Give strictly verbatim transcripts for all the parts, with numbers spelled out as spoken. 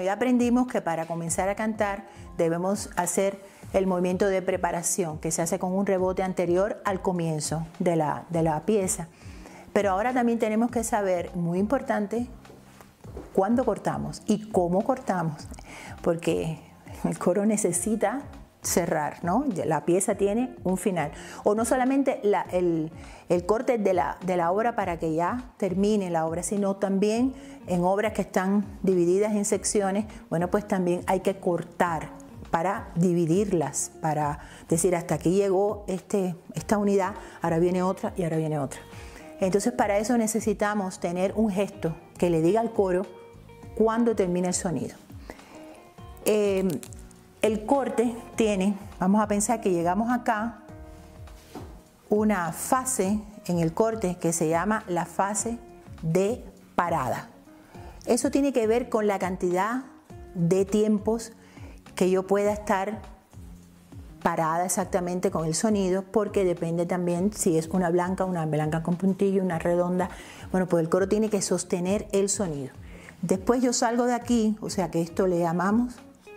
ya aprendimos que para comenzar a cantar debemos hacer el movimiento de preparación, que se hace con un rebote anterior al comienzo de la, de la pieza. Pero ahora también tenemos que saber, muy importante, cuándo cortamos y cómo cortamos, porque el coro necesita cerrar, ¿no? La pieza tiene un final. O no solamente la, el, el corte de la, de la obra para que ya termine la obra, sino también en obras que están divididas en secciones, bueno, pues también hay que cortar para dividirlas, para decir hasta aquí llegó este, esta unidad, ahora viene otra y ahora viene otra. Entonces para eso necesitamos tener un gesto que le diga al coro cuándo termina el sonido. Eh, El corte tiene, vamos a pensar que llegamos acá, una fase en el corte que se llama la fase de parada. Eso tiene que ver con la cantidad de tiempos que yo pueda estar parada exactamente con el sonido, porque depende también si es una blanca, una blanca con puntillo, una redonda. Bueno, pues el coro tiene que sostener el sonido. Después yo salgo de aquí, o sea que esto le llamamos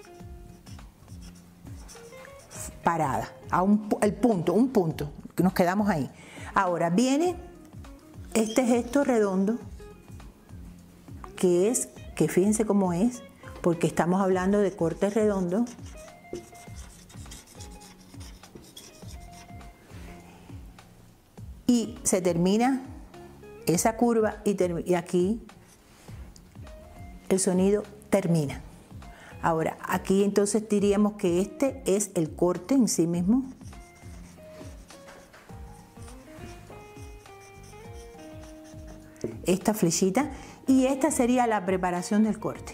parada, a un, el punto, un punto, que nos quedamos ahí. Ahora viene este gesto redondo, que es, que fíjense cómo es, porque estamos hablando de corte redondo. Y se termina esa curva y, y aquí el sonido termina. Ahora, aquí entonces diríamos que este es el corte en sí mismo. Esta flechita. Y esta sería la preparación del corte.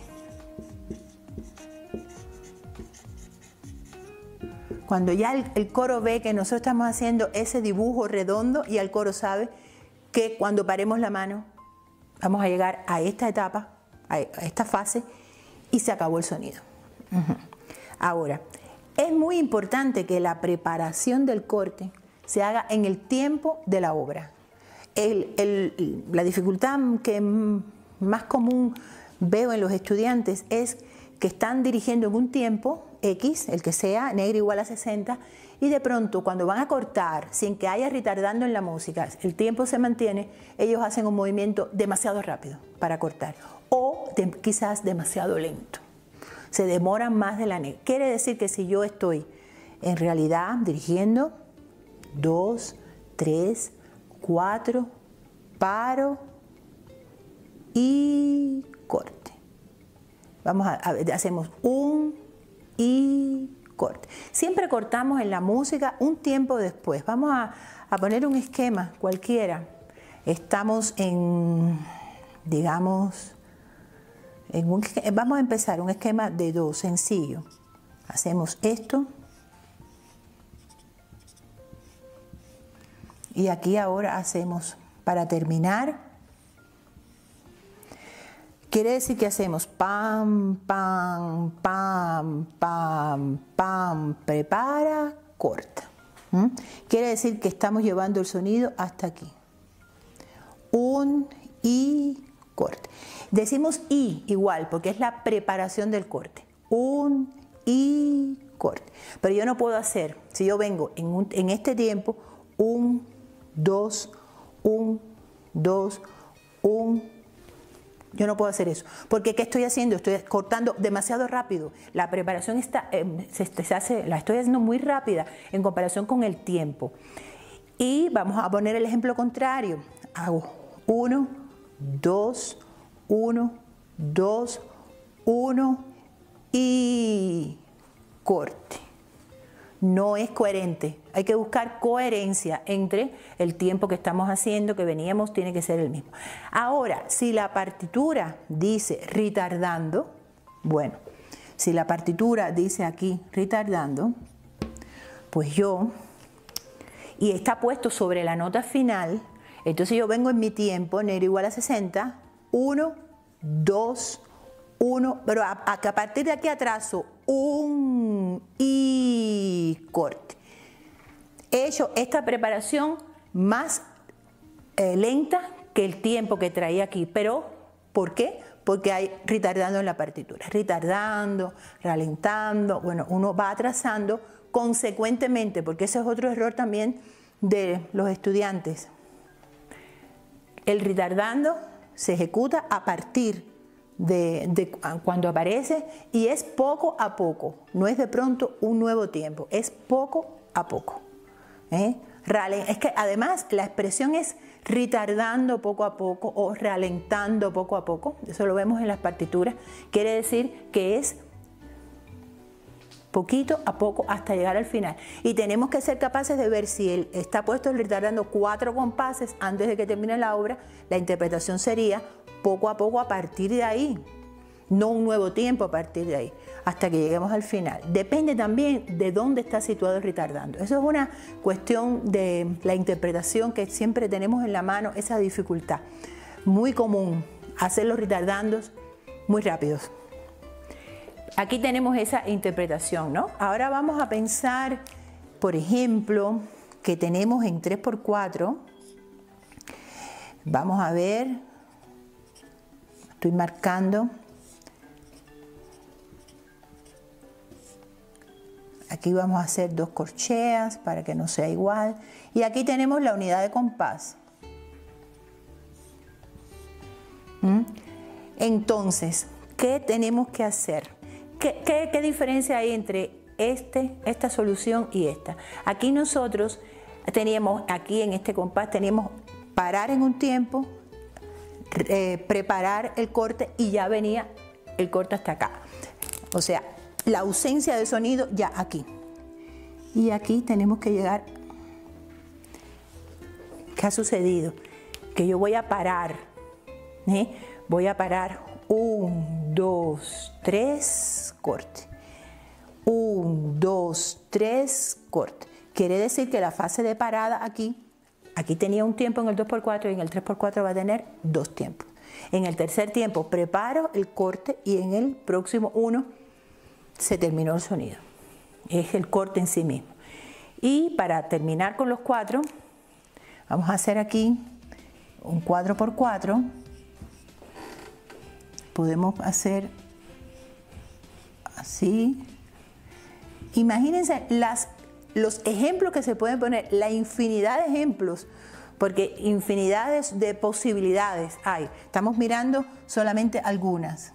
Cuando ya el, el coro ve que nosotros estamos haciendo ese dibujo redondo y el coro sabe que cuando paremos la mano vamos a llegar a esta etapa, a esta fase, y se acabó el sonido. Uh-huh. Ahora, es muy importante que la preparación del corte se haga en el tiempo de la obra. El, el, la dificultad que más común veo en los estudiantes es que están dirigiendo en un tiempo X, el que sea, negro igual a sesenta, y de pronto cuando van a cortar, sin que haya retardando en la música, el tiempo se mantiene, ellos hacen un movimiento demasiado rápido para cortar, o de, quizás demasiado lento. Se demoran más de la negra. Quiere decir que si yo estoy en realidad dirigiendo, dos, tres, cuatro, paro y corte. Vamos a, a hacemos un y corte. Siempre cortamos en la música un tiempo después. Vamos a, a poner un esquema cualquiera. Estamos en, digamos, en un, vamos a empezar un esquema de do sencillo. Hacemos esto. Y aquí ahora hacemos, para terminar, quiere decir que hacemos pam, pam, pam, pam, pam, prepara, corta. ¿Mm? Quiere decir que estamos llevando el sonido hasta aquí. Un y corte. Decimos y igual porque es la preparación del corte. Un y corte. Pero yo no puedo hacer, si yo vengo en, un, en este tiempo, un, dos, un, dos, un. Yo no puedo hacer eso. Porque ¿qué estoy haciendo? Estoy cortando demasiado rápido. La preparación está, eh, se, se hace, la estoy haciendo muy rápida en comparación con el tiempo. Y vamos a poner el ejemplo contrario. Hago uno, dos, uno, dos, uno y corte. No es coherente. Hay que buscar coherencia entre el tiempo que estamos haciendo, que veníamos, tiene que ser el mismo. Ahora, si la partitura dice retardando, bueno, si la partitura dice aquí retardando, pues yo, y está puesto sobre la nota final, entonces yo vengo en mi tiempo, negro igual a sesenta, uno, dos, uno, pero a, a, a partir de aquí atraso un y corte. He hecho esta preparación más eh, lenta que el tiempo que traía aquí, pero ¿por qué? Porque porque hay retardando en la partitura. Retardando, ralentando, bueno, uno va atrasando consecuentemente, porque ese es otro error también de los estudiantes. El retardando se ejecuta a partir de, de cuando aparece y es poco a poco, no es de pronto un nuevo tiempo, es poco a poco. ¿eh? Es que además la expresión es retardando poco a poco o ralentando poco a poco, eso lo vemos en las partituras, quiere decir que es poquito a poco hasta llegar al final. Y tenemos que ser capaces de ver si él está puesto el retardando cuatro compases antes de que termine la obra, la interpretación sería poco a poco a partir de ahí, no un nuevo tiempo a partir de ahí, hasta que lleguemos al final. Depende también de dónde está situado el retardando. Eso es una cuestión de la interpretación que siempre tenemos en la mano, esa dificultad. Muy común hacer los retardandos muy rápidos. Aquí tenemos esa interpretación, ¿no? Ahora vamos a pensar, por ejemplo, que tenemos en tres por cuatro, vamos a ver, estoy marcando, aquí vamos a hacer dos corcheas para que no sea igual, y aquí tenemos la unidad de compás. ¿Mm? Entonces, ¿qué tenemos que hacer? ¿Qué, qué, ¿Qué diferencia hay entre este, esta solución y esta? Aquí nosotros teníamos, aquí en este compás, teníamos parar en un tiempo, eh, preparar el corte y ya venía el corte hasta acá. O sea, la ausencia de sonido ya aquí. Y aquí tenemos que llegar. ¿Qué ha sucedido? Que yo voy a parar. ¿eh? Voy a parar. Un, dos, tres, corte. Un, dos, tres, corte. Quiere decir que la fase de parada aquí, aquí tenía un tiempo en el dos por cuatro y en el tres por cuatro va a tener dos tiempos. En el tercer tiempo preparo el corte y en el próximo uno se terminó el sonido. Es el corte en sí mismo. Y para terminar con los cuatro, vamos a hacer aquí un cuatro por cuatro. Podemos hacer así. Imagínense las, los ejemplos que se pueden poner, la infinidad de ejemplos, porque infinidades de posibilidades hay. Estamos mirando solamente algunas.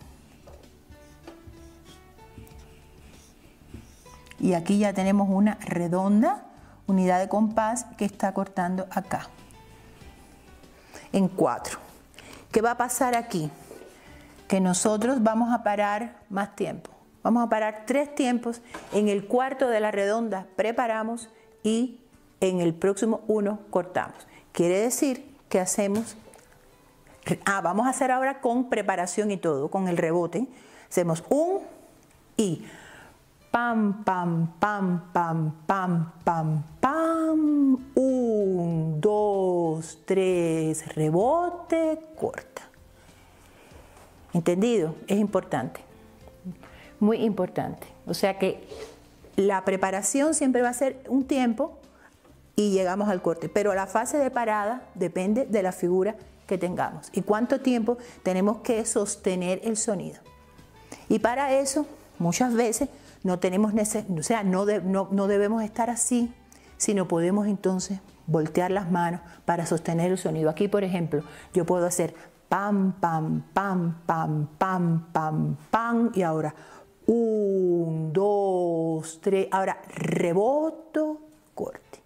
Y aquí ya tenemos una redonda, unidad de compás que está cortando acá. En cuatro. ¿Qué va a pasar aquí? Que nosotros vamos a parar más tiempo. Vamos a parar tres tiempos. En el cuarto de la redonda preparamos y en el próximo uno cortamos. Quiere decir que hacemos... Ah, vamos a hacer ahora con preparación y todo, con el rebote. Hacemos un y... Pam, pam, pam, pam, pam, pam, pam. Un, dos, tres, rebote, corta. ¿Entendido? Es importante, muy importante. O sea que la preparación siempre va a ser un tiempo y llegamos al corte, pero la fase de parada depende de la figura que tengamos y cuánto tiempo tenemos que sostener el sonido. Y para eso, muchas veces, no tenemos necesidad, o sea, no, de, no, no debemos estar así, sino podemos entonces voltear las manos para sostener el sonido. Aquí, por ejemplo, yo puedo hacer pam, pam, pam, pam, pam, pam, pam, y ahora un, dos, tres, ahora reboto, corte.